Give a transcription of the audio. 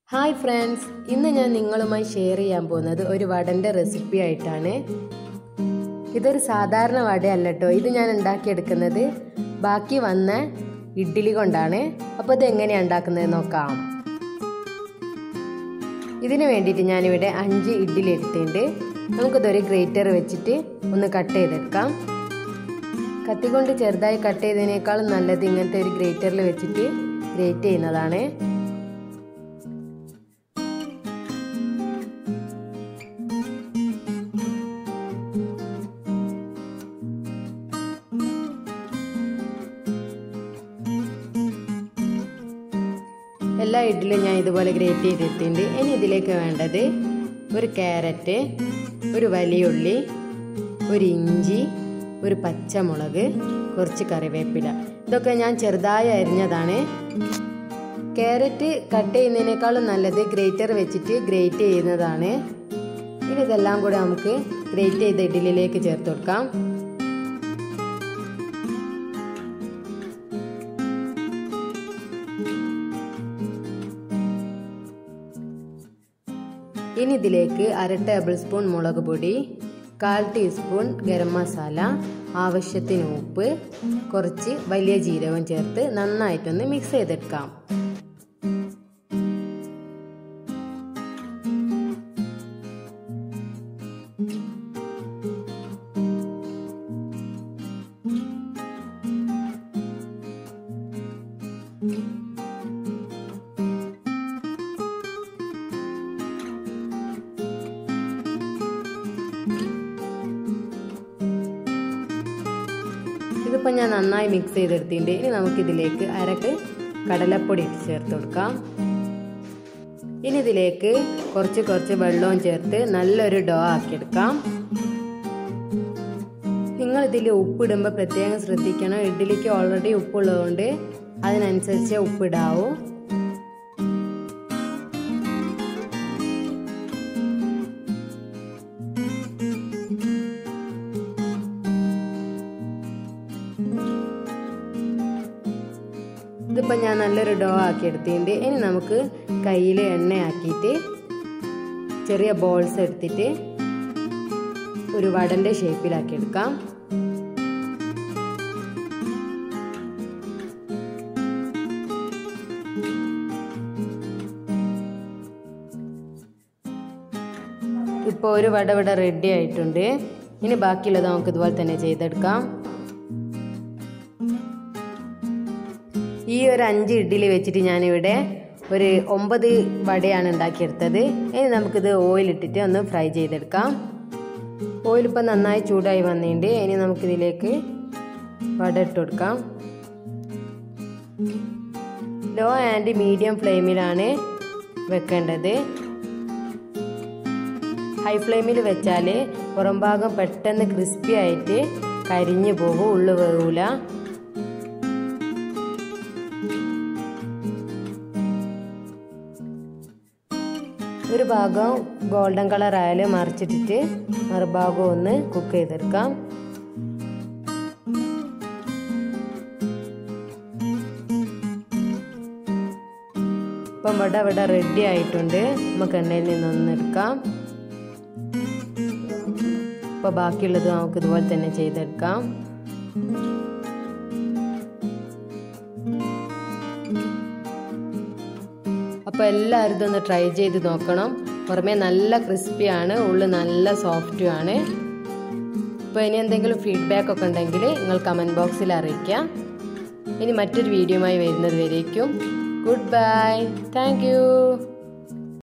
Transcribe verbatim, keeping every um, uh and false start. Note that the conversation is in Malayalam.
ഹായ് ഫ്രണ്ട്സ്, ഇന്ന് ഞാൻ നിങ്ങളുമായി ഷെയർ ചെയ്യാൻ പോകുന്നത് ഒരു വടൻ്റെ റെസിപ്പി ആയിട്ടാണ്. ഇതൊരു സാധാരണ വടയല്ല കേട്ടോ. ഇത് ഞാൻ ഉണ്ടാക്കിയെടുക്കുന്നത് ബാക്കി വന്ന ഇഡ്ഡലി കൊണ്ടാണ്. അപ്പോൾ ഇത് എങ്ങനെയാണ് ഉണ്ടാക്കുന്നത് നോക്കാം. ഇതിന് വേണ്ടിയിട്ട് ഞാനിവിടെ അഞ്ച് ഇഡ്ഡലി എടുത്തിട്ടുണ്ട്. നമുക്കിതൊരു ഗ്രേറ്റർ വെച്ചിട്ട് ഒന്ന് കട്ട് ചെയ്തെടുക്കാം. കത്തിക്കൊണ്ട് ചെറുതായി കട്ട് ചെയ്തതിനേക്കാളും നല്ലത് ഇങ്ങനത്തെ ഒരു ഗ്രേറ്ററിൽ വെച്ചിട്ട് ഗ്രേറ്റ് ചെയ്യുന്നതാണ്. എല്ലാ ഇഡ്ഡലിയും ഞാൻ ഇതുപോലെ ഗ്രേറ്റ് ചെയ്തിട്ടുണ്ട്. ഇനി ഇതിലേക്ക് വേണ്ടത് ഒരു ക്യാരറ്റ്, ഒരു വലിയ ഉള്ളി, ഒരു ഇഞ്ചി, ഒരു പച്ചമുളക്, കുറച്ച് കറിവേപ്പില. ഇതൊക്കെ ഞാൻ ചെറുതായി അരിഞ്ഞതാണ്. ക്യാരറ്റ് കട്ട് ചെയ്യുന്നതിനേക്കാളും നല്ലത് ഗ്രേറ്റർ വെച്ചിട്ട് ഗ്രേറ്റ് ചെയ്യുന്നതാണ്. ഇനി ഇതെല്ലാം കൂടെ നമുക്ക് ഗ്രേറ്റ് ചെയ്ത ഇഡ്ഡലിയിലേക്ക് ചേർത്ത് കൊടുക്കാം. ഇനി ഇതിലേക്ക് അര ടേബിൾ സ്പൂൺ മുളക് പൊടി, കാൽ ടീസ്പൂൺ ഗരം മസാല, ആവശ്യത്തിന് ഉപ്പ്, കുറച്ച് വലിയ ജീരകം ചേർത്ത് നന്നായിട്ടൊന്ന് മിക്സ് ചെയ്തെടുക്കാം. ഇതിപ്പോൾ ഞാൻ നന്നായി മിക്സ് ചെയ്തെടുത്തിട്ടുണ്ട്. ഇനി നമുക്കിതിലേക്ക് അരക്ക് കടലപ്പൊടി ഇട്ട് ചേർത്ത് കൊടുക്കാം. ഇനി ഇതിലേക്ക് കുറച്ച് കുറച്ച് വെള്ളവും ചേർത്ത് നല്ലൊരു ഡോ ആക്കിയെടുക്കാം. നിങ്ങൾ ഇതിൽ ഉപ്പിടുമ്പോൾ പ്രത്യേകം ശ്രദ്ധിക്കണം. ഇഡ്ഡലിക്ക് ഓൾറെഡി ഉപ്പുള്ളതുകൊണ്ട് അതിനനുസരിച്ച് ഉപ്പിടാവൂ. ഇതിപ്പോൾ ഞാൻ നല്ലൊരു ഡോ ആക്കി എടുത്തിട്ടുണ്ട്. ഇനി നമുക്ക് കയ്യിൽ എണ്ണയാക്കിയിട്ട് ചെറിയ ബോൾസ് എടുത്തിട്ട് ഒരു വടൻ്റെ ഷേപ്പിലാക്കി എടുക്കാം. ഇപ്പോൾ ഒരു വട ഇവിടെ റെഡി ആയിട്ടുണ്ട്. ഇനി ബാക്കിയുള്ളത് നമുക്ക് ഇതുപോലെ തന്നെ ചെയ്തെടുക്കാം. ഈ ഒരു അഞ്ച് ഇഡ്ഡലി വെച്ചിട്ട് ഞാനിവിടെ ഒരു ഒമ്പത് വടയാണ് ഉണ്ടാക്കിയെടുത്തത്. ഇനി നമുക്കിത് ഓയിലിട്ടിട്ട് ഒന്ന് ഫ്രൈ ചെയ്തെടുക്കാം. ഓയിലിപ്പോൾ നന്നായി ചൂടായി വന്നിട്ടുണ്ട്. ഇനി നമുക്കിതിലേക്ക് വട ഇട്ട് കൊടുക്കാം. ലോ ആൻഡ് മീഡിയം ഫ്ലെയിമിലാണ് വെക്കേണ്ടത്. ഹൈ ഫ്ലെയിമിൽ വെച്ചാൽ പുറം ഭാഗം പെട്ടെന്ന് ക്രിസ്പി ആയിട്ട് കരിഞ്ഞു പോകും, ഉള്ളു വേവൂല. ഒരു ഭാഗം ഗോൾഡൻ കളർ ആയാൽ മറിച്ചിട്ടിട്ട് മറുഭാഗം ഒന്ന് കുക്ക് ചെയ്തെടുക്കാം. ഇപ്പം വട ഇവിടെ റെഡി ആയിട്ടുണ്ട്. നമുക്ക് എണ്ണയിൽ നിന്നൊന്ന് എടുക്കാം. ഇപ്പോൾ ബാക്കിയുള്ളത് നമുക്ക് ഇതുപോലെ തന്നെ ചെയ്തെടുക്കാം. അപ്പോൾ എല്ലാവരും ഇതൊന്ന് ട്രൈ ചെയ്ത് നോക്കണം. പുറമേ നല്ല ക്രിസ്പിയാണ്, ഉള്ളിൽ നല്ല സോഫ്റ്റുമാണ്. അപ്പോൾ ഇനി എന്തെങ്കിലും ഫീഡ്ബാക്ക് ഒക്കെ ഉണ്ടെങ്കിൽ നിങ്ങൾ കമൻറ്റ് ബോക്സിൽ അറിയിക്കാം. ഇനി മറ്റൊരു വീഡിയോയുമായി വരുന്നത് വരേക്കും ഗുഡ് ബൈ. Thank you.